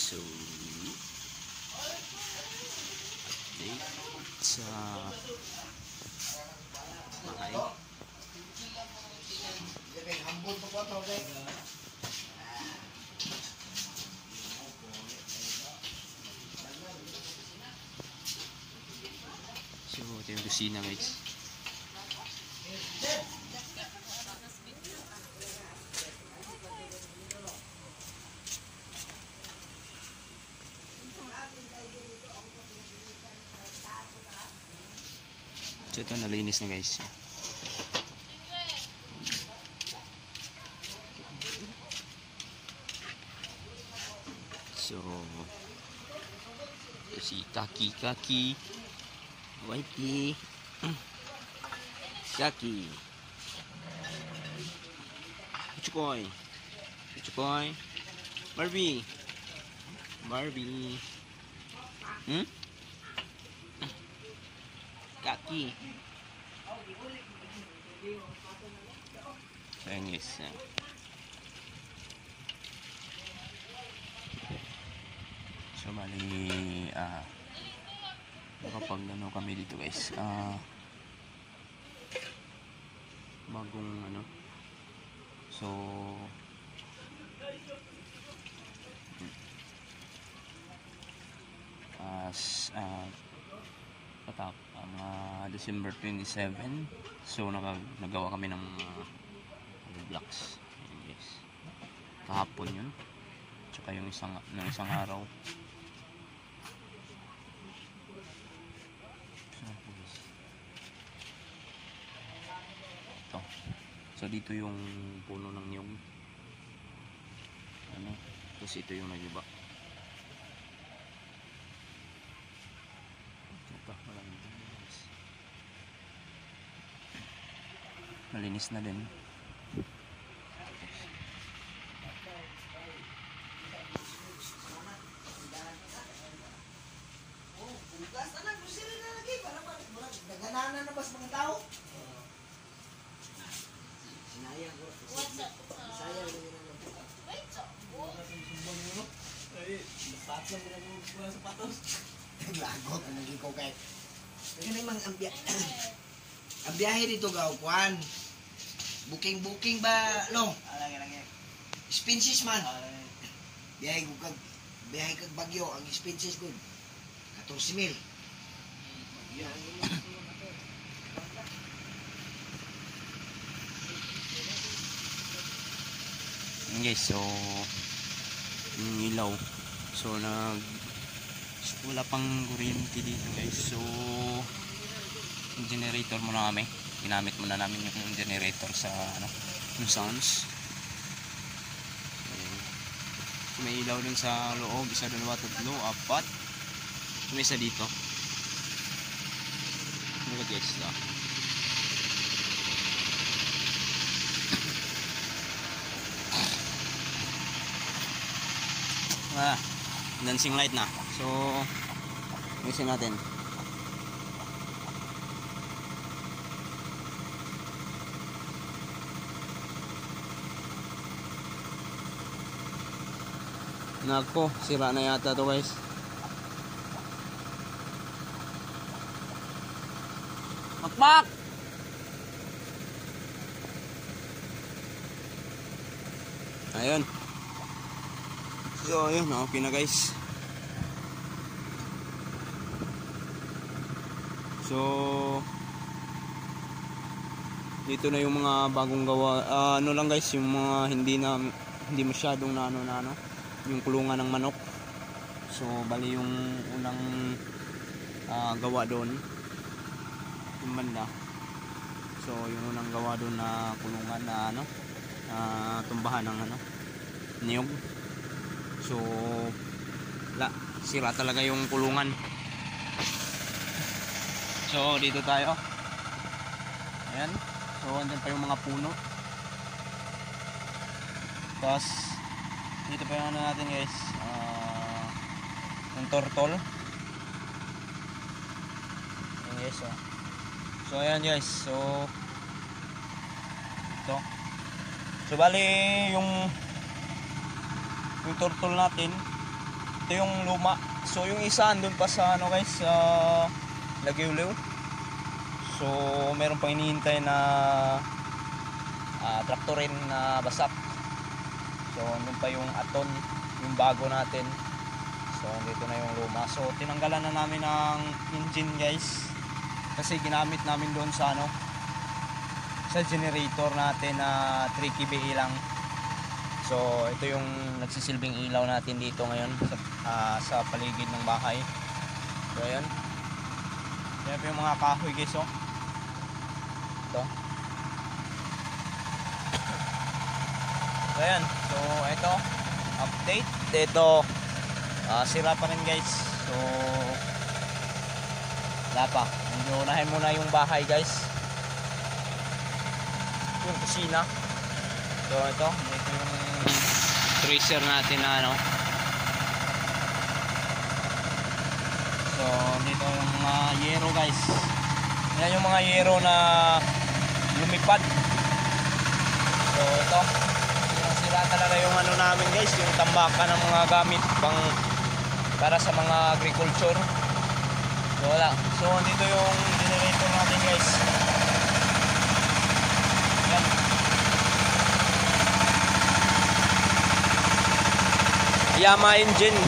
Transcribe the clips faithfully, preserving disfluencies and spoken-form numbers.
So, update sa bahay. So, ito yung kusina guys. So, ito nalinis na guys. So, ito si Kaki Kaki Wifey Kaki Chukoy Chukoy Barbie Barbie Hmm? Kaki. So, ayan guys. So, bali, ah, nakapag ano kami dito guys. Ah, bagong ano. So, as, ah, patap ang uh, December twenty-seven. So nag nagawa kami ng uh, blocks. Ayan, guys. Kahapon yun. Tsaka yung isang ng isang araw. Ito. So dito yung puno ng niyog. Ano? Tapos ito yung nagiba. Malinis na din. Nagananan na ba sa mga tao? Sinayang ko. What's up? Sayang din nila. Wait, so. Ay, napatlang mo na mga sapatos. Lagot, ang naging ko kahit. Yan ang mga ambiya. Ang biyahe dito gaw, kuhan. Booking-booking ba, no? Alagi, alagi. Expenses man. Biyahe ko kag, biyahe kag Bagyo, ang expenses ko. fourteen mil. Guys, so yung ilaw, so nag so, wala pang kuryente dito guys, so yung generator muna kami, ginamit muna namin yung generator sa ano, yung sounds. So, may ilaw dun sa loob, isa, dalawa, tatlo, apat, so may isa dito. Ano ba guys na? Ah, dancing light na. So, ayusin natin. Nako, sira na yata to guys. Makmak! Ayun. So, ayun, okay na guys. So, dito na yung mga bagong gawa. Uh, ano lang guys, yung mga hindi na hindi masyadong na ano na ano, yung kulungan ng manok. So, bali yung unang uh, gawa doon, yung banda. So, yung unang gawa doon na kulungan na ano, uh, tumbahan ng ano, niyog. So, la, sira talaga yung kulungan. So, dito tayo. Ayan. So, andyan pa yung mga puno. Tapos, dito pa yung ano natin guys. Uh, yung turtle. Ayan guys. Oh. So, ayan guys. So, ito. So, bali yung yung turtle natin Ito yung luma. So yung isa andun pa sa ano guys, sa Lagiuliw. So meron pang hinihintay na uh, traktorin na basak. So andun pa yung Aton, yung bago natin. So dito na yung luma. So tinanggalan na namin ang engine guys, kasi ginamit namin doon sa ano, sa generator natin na three K V A lang. So ito yung nagsisilbing ilaw natin dito ngayon sa, uh, sa paligid ng bahay. So ayan, yan po yung mga kahoy guys, oh. Ito. So ayan, so ito update. Ito uh, sira pa rin guys. So wala pa, unahin muna yung bahay guys, yung kusina. So ito, ito yung tracer natin na ano. So dito yung mga yero guys, yan yung mga yero na lumipad. So ito, yung sira talaga yung ano namin guys, yung tambakan ng mga gamit pang para sa mga agriculture. So wala, so dito yung generator natin guys. Yan, Yamaha engine.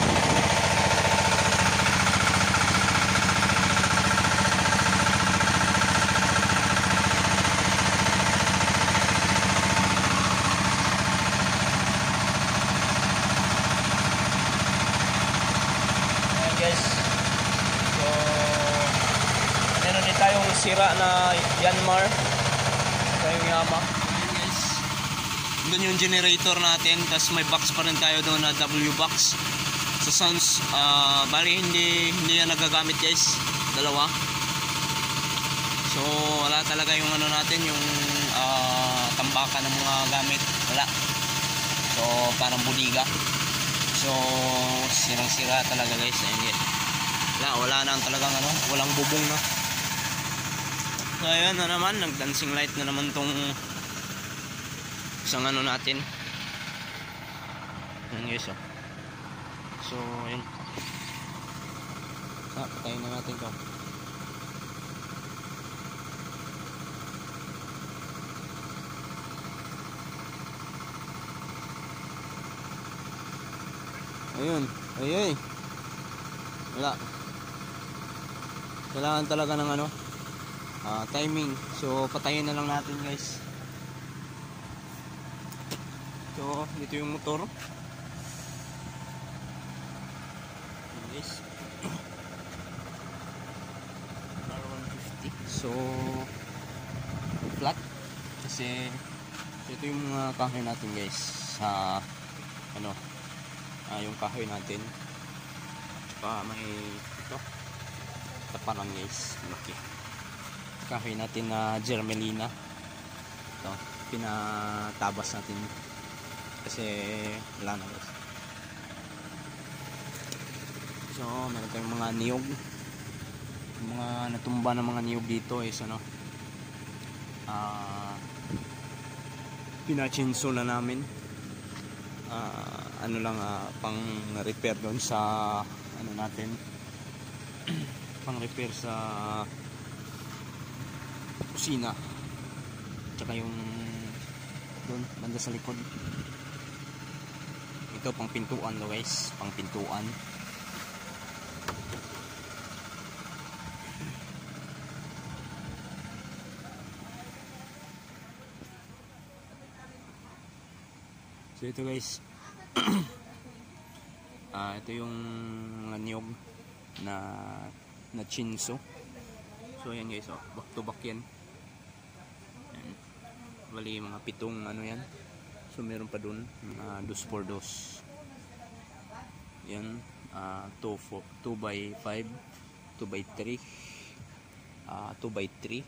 Ayan guys. So meron din tayong sira na Yanmar. Ito yung Yamaha. Ayan guys, doon yung generator natin, tapos may box pa rin tayo doon na W box. So sounds, uh, bali hindi, hindi yan nagagamit guys, dalawa. So wala talaga yung ano natin, yung uh, tambakan ng mga gamit, wala. So parang budiga. So sirang sira talaga guys. Ayan, wala, wala na talagang ano, walang bubong na. So ayan na naman, nag dancing light na naman tong isang ano natin. Ayan guys, oh. So ayan, ah, patayin na natin ito. Ayun, ay ay wala, kailangan talaga ng ano, uh, timing. So patayin na lang natin guys. So dito yung motor guys, R one fifty. So flat kasi ito yung mga kahoy natin guys, sa ano, uh, yung kahoy natin, pa may ito taparang guys, malaki kahoy natin na Germelina. Ito pinatabas natin kasi wala na guys. So meron tayong mga niyog, mga natumba ng mga niyog dito is ano, uh, pinachinso na namin. Uh, ano lang, uh, pang repair doon sa ano natin, pang repair sa kusina, tsaka yung doon banda sa likod. Ito pang pintuan lo guys, pang pintuan. So ito guys, ah, ito yung mga niyog na na chinso. So yan guys, oh, back to back yan. Yan. Bali mga pitong ano yan. So meron pa dun mga dos por dos. Yan, uh, two by five, two by three, uh, two by three,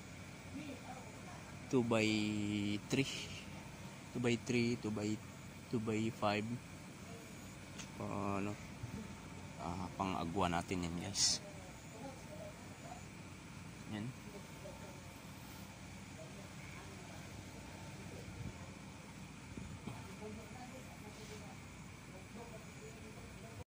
two by three, two by three, two by two by five. Uh, ano, uh, pang agwa natin yan guys.